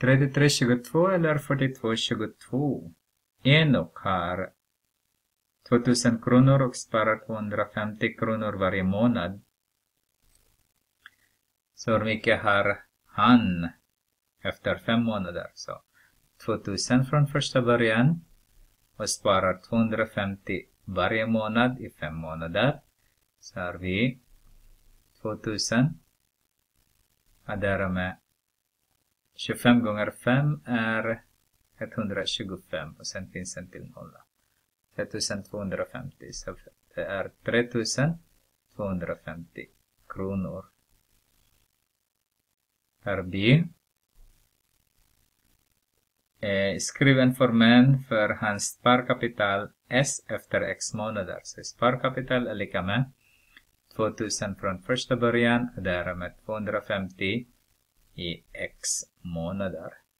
3322 eller 4222. Enok har 2000 kronor och sparar 250 kronor varje månad. Så hur mycket har han efter 5 månader? Så 2000 från första början och sparar 250 varje månad i 5 månader. Så har vi 2000. Och därmed 25 gånger 5 är 125 och sen finns en till nolla. 3250, så det är 3250 kronor. Här B. Skriv en formel för hans sparkapital S efter x månader. Så sparkapital är lika med 2000 från första början och därmed 250 i x månader.